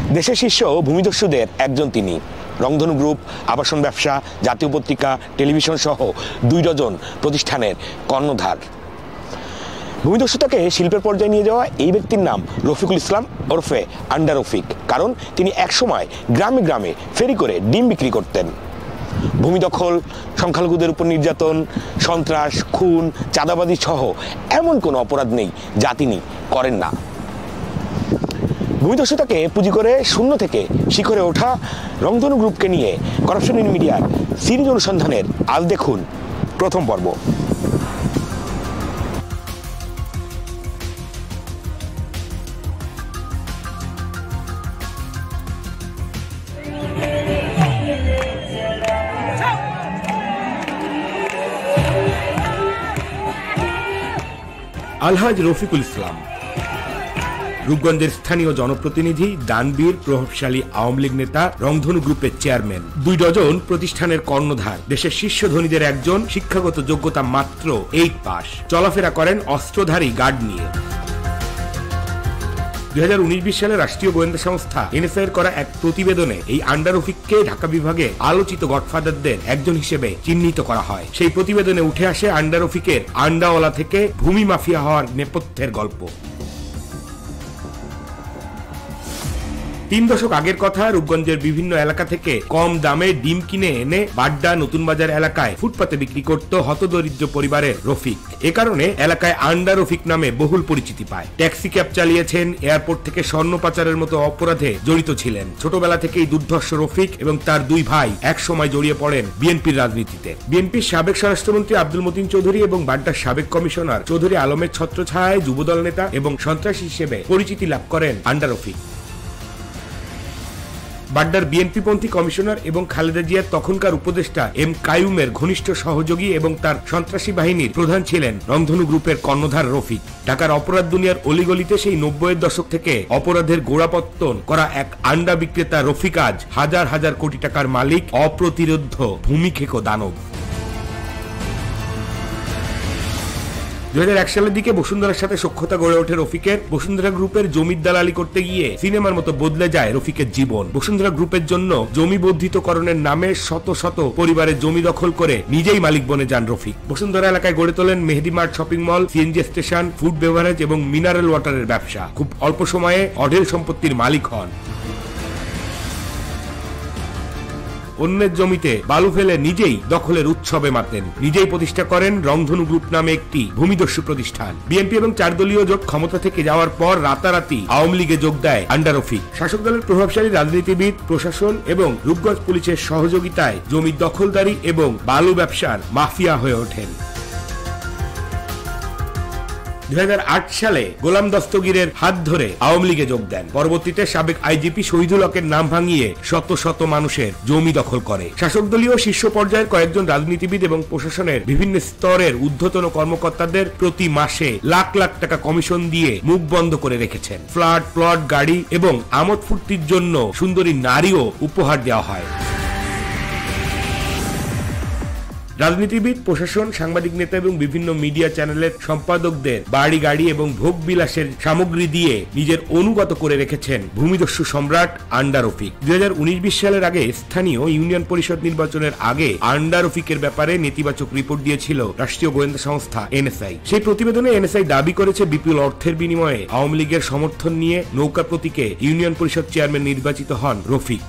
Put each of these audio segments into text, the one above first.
দেশের শীর্ষ ভূমিদস্যুদের একজন তিনি। রংধনু গ্রুপ, আবাসন ব্যবসা, জাতীয় পত্রিকা, টেলিভিশন সহ 2 ডজন প্রতিষ্ঠানের কর্ণধার। ভূমিদস্যুতাকে শিল্পের পর্যায়ে নিয়ে যাওয়া এই ব্যক্তির নাম রফিকুল ইসলাম ওরফে আন্ডা রফিক। কারণ তিনি একসময় গ্রামে গ্রামে ফেরি করে ডিম বিক্রি করতেন। ভূমি দখল, সংখ্যালঘুদের উপর নির্যাতন, সন্ত্রাস, খুন, চাঁদাবাজি সহ এমন কোনো অপরাধ নেই যা তিনি করেন না। ভূমিদস্যুতাকে পুঁজি করে শূন্য থেকে শিখরে ওঠা রংধনু গ্রুপকে নিয়ে করাপশন ইন মিডিয়ার সিরিজ অনুসন্ধানের আজ দেখুন প্রথম পর্ব। আলহাজ রফিকুল ইসলাম রূপগঞ্জের স্থানীয় জনপ্রতিনিধি, দানবীর, প্রভাবশালী আওয়ামী লীগ নেতা, রংধনু গ্রুপের চেয়ারম্যান, 2 ডজন প্রতিষ্ঠানের কর্ণধার, দেশের শীর্ষ ধনীদের একজন, শিক্ষাগত যোগ্যতা মাত্র 8 পাস, চলাফেরা করেন অস্ত্রধারী গার্ড নিয়ে। 2019-20 সালে রাষ্ট্রীয় গোয়েন্দা সংস্থা NSA এর করা এক প্রতিবেদনে এই আন্ডা রফিককে ঢাকা বিভাগে আলোচিত গডফাদারদের একজন হিসেবে চিহ্নিত করা হয়। সেই প্রতিবেদনে উঠে আসে আন্ডা রফিকের আন্ডাওয়ালা থেকে ভূমি মাফিয়া হওয়ার নেপথ্যের গল্প। 3 দশক আগের কথা। রূপগঞ্জের বিভিন্ন এলাকা থেকে কম দামে ডিম কিনে এনে বাড্ডা, নতুন বাজার এলাকায় ফুটপাতে বিক্রি করত হতদরিদ্র পরিবারের রফিক। এ কারণে এলাকায় আন্ডা রফিক নামে বহুল পরিচিতি পায়। ট্যাক্সি ক্যাব চালিয়েছেন, এয়ারপোর্ট থেকে স্বর্ণ পাচারের মতো অপরাধে জড়িত ছিলেন। ছোটবেলা থেকেই দুর্ধর্ষ রফিক এবং তার 2 ভাই এক সময় জড়িয়ে পড়েন বিএনপির রাজনীতিতে। বিএনপির সাবেক স্বরাষ্ট্রমন্ত্রী আব্দুল মতিন চৌধুরী এবং বাড্ডার সাবেক কমিশনার চৌধুরী আলমের ছত্রছায়ায় যুবদল নেতা এবং সন্ত্রাসী হিসেবে পরিচিতি লাভ করেন আন্ডা রফিক। বাড্ডার বিএনপিপন্থী কমিশনার এবং খালেদা জিয়ার তখনকার উপদেষ্টা এম কাইয়ুমের ঘনিষ্ঠ সহযোগী এবং তার সন্ত্রাসী বাহিনীর প্রধান ছিলেন রংধনু গ্রুপের কর্ণধার রফিক। ঢাকার অপরাধ দুনিয়ার অলিগলিতে সেই 90-এর দশক থেকে অপরাধের গোড়াপত্তন করা এক আন্ডা বিক্রেতা রফিক আজ হাজার হাজার কোটি টাকার মালিক, অপ্রতিরোধ্য ভূমিক্ষেকো দানব। 2001 সালের দিকে বসুন্ধরার সাথে সখ্যতা গড়ে ওঠে রফিকের। বসুন্ধরা গ্রুপের জমির দালালি করতে গিয়ে সিনেমার মতো বদলে যায় রফিকের জীবন। বসুন্ধরা গ্রুপের জন্য জমি বর্ধিতকরণের নামে শত শত পরিবারের জমি দখল করে নিজেই মালিক বনে যান রফিক। বসুন্ধরা এলাকায় গড়ে তোলেন Mehedi mart shopping mall, CNG station, food beverage এবং মিনারেল ওয়াটারের ব্যবসা। খুব অল্প সময়ে অঢেল সম্পত্তির মালিক হন। অন্যের জমিতে বালু ফেলে নিজেই দখলের উৎসবে মাতেন। নিজেই প্রতিষ্ঠা করেন রংধনু গ্রুপ নামে একটি ভূমিদস্যু প্রতিষ্ঠান। বিএনপি এবং 4 দলীয় জোট ক্ষমতা থেকে যাওয়ার পর রাতারাতি আওয়ামী লীগে যোগ দেয় আন্ডা রফিক। শাসক দলের প্রভাবশালী রাজনীতিবিদ, প্রশাসন এবং রূপগঞ্জ পুলিশের সহযোগিতায় জমি দখলদারি এবং বালু ব্যবসার মাফিয়া হয়ে ওঠেন। 2008 সালে গোলাম দস্তগীরের হাত ধরে আওয়ামী লীগে যোগ দেন। পরবর্তীতে সাবেক আইজিপি শহীদুল হকের নাম ভাঙিয়ে শত শত মানুষের জমি দখল করে। শাসক দলীয় শীর্ষ পর্যায়ের কয়েকজন রাজনীতিবিদ এবং প্রশাসনের বিভিন্ন স্তরের ঊর্ধ্বতন কর্মকর্তাদের প্রতি মাসে লাখ লাখ টাকা কমিশন দিয়ে মুখ বন্ধ করে রেখেছেন। ফ্ল্যাট, প্লট, গাড়ি এবং আমোদ ফুর্তির জন্য সুন্দরী নারীও উপহার দেওয়া হয়। রাজনীতিবিদ, প্রশাসন, সাংবাদিক নেতা এবং বিভিন্ন মিডিয়া চ্যানেলের সম্পাদকদের বাড়ি, গাড়ি এবং ভোগ বিলাসের সামগ্রী দিয়ে নিজের অনুগত করে রেখেছেন ভূমিদস্যু সম্রাট আন্ডা রফিক। 2019-20 সালের আগে স্থানীয় ইউনিয়ন পরিষদ নির্বাচনের আগে আন্ডা রফিকের ব্যাপারে নেতিবাচক রিপোর্ট দিয়েছিল রাষ্ট্রীয় গোয়েন্দা সংস্থা NSA। সেই প্রতিবেদনে NSA দাবি করেছে বিপুল অর্থের বিনিময়ে আওয়ামী লীগের সমর্থন নিয়ে নৌকা প্রতীকে ইউনিয়ন পরিষদ চেয়ারম্যান নির্বাচিত হন রফিক।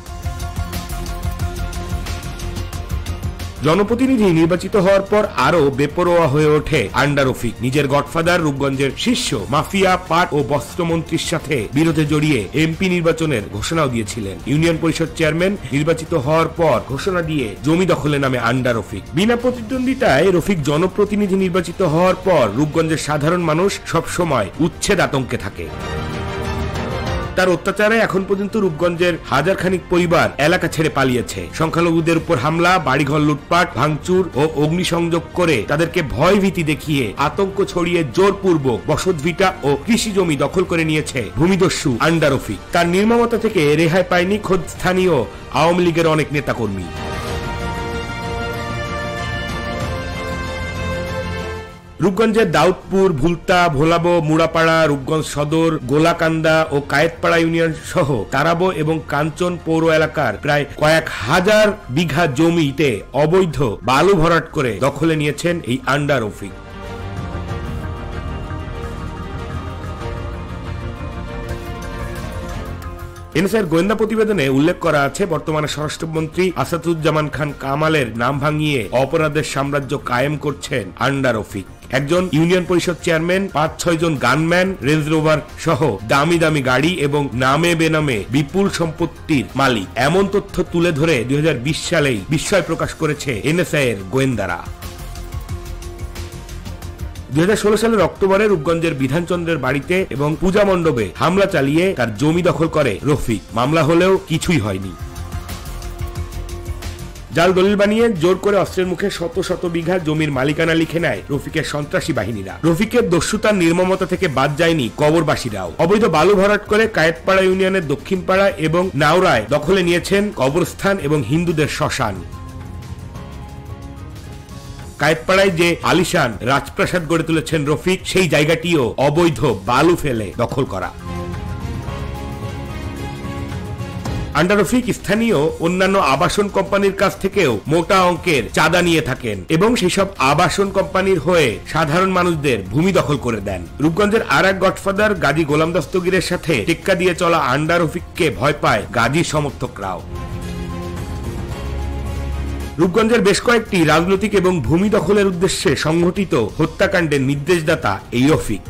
জনপ্রতিনিধি নির্বাচিত হওয়ার পর আরো বেপরোয়া হয়ে ওঠে আন্ডা রফিক। নিজের গডফাদার রূপগঞ্জের শীর্ষ মাফিয়া, পাট ও বস্ত্রমন্ত্রীর সাথে বিরোধে জড়িয়ে এমপি নির্বাচনের ঘোষণাও দিয়েছিলেন। ইউনিয়ন পরিষদ চেয়ারম্যান নির্বাচিত হওয়ার পর ঘোষণা দিয়ে জমি দখলের নামে আন্ডা রফিক। বিনা প্রতিদ্বন্দ্বিতায় রফিক জনপ্রতিনিধি নির্বাচিত হওয়ার পর রূপগঞ্জের সাধারণ মানুষ সবসময় উচ্ছেদ আতঙ্কে থাকে। তার অত্যাচারে এখন পর্যন্ত রূপগঞ্জের হাজারখানিক পরিবার এলাকা ছেড়ে পালিয়েছে। সংখ্যালঘুদের উপর হামলা, বাড়িঘর লুটপাট, ভাঙচুর ও অগ্নিসংযোগ করে তাদেরকে ভয়ভীতি দেখিয়ে আতঙ্ক ছড়িয়ে জোরপূর্বক বসতভিটা ও কৃষি জমি দখল করে নিয়েছে ভূমিদস্যু আন্ডা রফিক। তার নির্মমতা থেকে রেহাই পায়নি খোদ স্থানীয় আওয়ামী লীগের অনেক নেতাকর্মী। রূপগঞ্জের দাউদপুর, ভুলতা, ভোলাবো, মুড়াপাড়া, রূপগঞ্জ সদর, গোলাকান্দা ও কায়েতপাড়া ইউনিয়ন সহ তারাবো এবং কাঞ্চন পৌর এলাকার প্রায় কয়েক হাজার বিঘা জমিতে অবৈধ বালু ভরাট করে দখলে নিয়েছেন এই আন্ডার রফিক। এনএসআইয়ের গোয়েন্দা প্রতিবেদনে উল্লেখ করা আছে, বর্তমানে স্বরাষ্ট্রমন্ত্রী আসাদুজ্জামান খান কামালের নাম ভাঙিয়ে অপরাধের সাম্রাজ্য কায়েম করছেন আন্ডার রফিক। একজন ইউনিয়ন পরিষদ চেয়ারম্যান, ৫-৬ জন গানম্যান, রেঞ্জ রোভার সহ দামি দামি গাড়ি এবং নামে বেনামে বিপুল সম্পত্তির মালিক, এমন তথ্য তুলে ধরে ২০২০ সালেই বিস্ময় প্রকাশ করেছে এনএসআইয়ের গোয়েন্দারা। ২০১৬ সালের অক্টোবরে রূপগঞ্জের বিধানচন্দ্রের বাড়িতে এবং পূজা মণ্ডপে হামলা চালিয়ে তার জমি দখল করে রফিক। মামলা হলেও কিছুই হয়নি। জাল দলিল বানিয়ে জোর করে অস্ত্রের মুখে শত শত বিঘা জমির মালিকানা লিখে নেয় রফিকের সন্ত্রাসী বাহিনীরা। রফিকের দস্যুতার নির্মমতা থেকে বাদ যায়নি কবরবাসীরাও। অবৈধ বালু ভরাট করে কায়েতপাড়া ইউনিয়নের দক্ষিণপাড়া এবং নাওরায় দখলে নিয়েছেন কবরস্থান এবং হিন্দুদের শ্মশান। কায়েতপাড়ায় যে আলিশান রাজপ্রাসাদ গড়ে তুলেছেন রফিক, সেই জায়গাটিও অবৈধ বালু ফেলে দখল করা। আন্ডার রফিক স্থানীয় অন্যান্য আবাসন কোম্পানির কাছ থেকেও মোটা অঙ্কের চাঁদা নিয়ে থাকেন এবং সেসব আবাসন কোম্পানির হয়ে সাধারণ মানুষদের ভূমি দখল করে দেন। রূপগঞ্জের আর এক গডফাদার গাজী গোলাম দস্তগীরের সাথে টেক্কা দিয়ে চলা আন্ডার রফিককে ভয় পায় গাজীর সমর্থকরাও। রূপগঞ্জের বেশ কয়েকটি রাজনৈতিক এবং ভূমি দখলের উদ্দেশ্যে সংঘটিত হত্যাকাণ্ডের নির্দেশদাতা এই রফিক।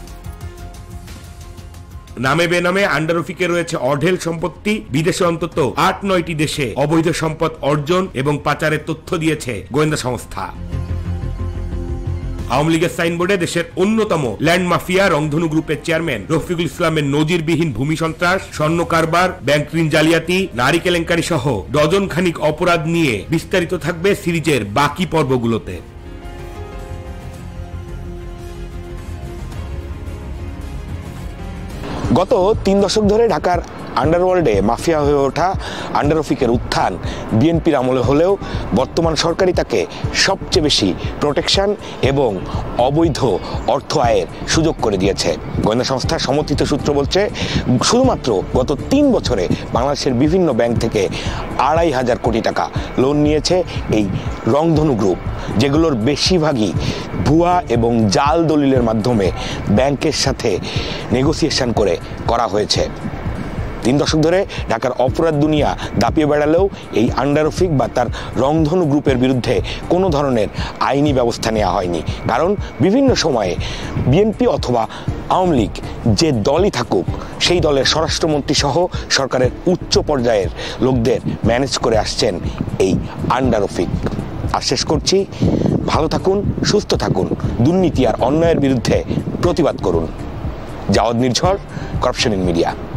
নামে বেনামে আন্ডার রফিকে রয়েছে অঢেল সম্পত্তি। বিদেশে অন্তত ৮-৯টি দেশে অবৈধ সম্পদ অর্জন এবং পাচারের তথ্য দিয়েছে গোয়েন্দা সংস্থা। আওয়ামী লীগের সাইনবোর্ডে দেশের অন্যতম ল্যান্ড মাফিয়া রংধনু গ্রুপের চেয়ারম্যান রফিকুল ইসলামের নজিরবিহীন ভূমি সন্ত্রাস, স্বর্ণ কারবার, ব্যাংক ঋণ জালিয়াতি, নারী কেলেঙ্কারি সহ ডজন খানিক অপরাধ নিয়ে বিস্তারিত থাকবে সিরিজের বাকি পর্বগুলোতে। গত ৩ দশক ধরে ঢাকার আন্ডারওয়ার্ল্ডে মাফিয়া হয়ে ওঠা আন্ডার রফিকের উত্থান বিএনপির আমলে হলেও বর্তমান সরকারই তাকে সবচেয়ে বেশি প্রোটেকশন এবং অবৈধ অর্থ আয়ের সুযোগ করে দিয়েছে। গোয়েন্দা সংস্থার সমর্থিত সূত্র বলছে, শুধুমাত্র গত ৩ বছরে বাংলাদেশের বিভিন্ন ব্যাংক থেকে ২৫০০ কোটি টাকা লোন নিয়েছে এই রংধনু গ্রুপ, যেগুলোর বেশিরভাগই ভুয়া এবং জাল দলিলের মাধ্যমে ব্যাংকের সাথে নেগোসিয়েশন করে করা হয়েছে। ৩ দশক ধরে ঢাকার অপরাধ দুনিয়া দাপিয়ে বেড়ালেও এই আন্ডার রফিক বা তার রংধনু গ্রুপের বিরুদ্ধে কোনো ধরনের আইনি ব্যবস্থা নেওয়া হয়নি। কারণ বিভিন্ন সময়ে বিএনপি অথবা আওয়ামী লীগ যে দলই থাকুক, সেই দলের স্বরাষ্ট্রমন্ত্রী সহ সরকারের উচ্চ পর্যায়ের লোকদের ম্যানেজ করে আসছেন এই আন্ডার রফিক। আর শেষ করছি, ভালো থাকুন, সুস্থ থাকুন, দুর্নীতি আর অন্যায়ের বিরুদ্ধে প্রতিবাদ করুন। Jawad Nirjhor, corruption in media.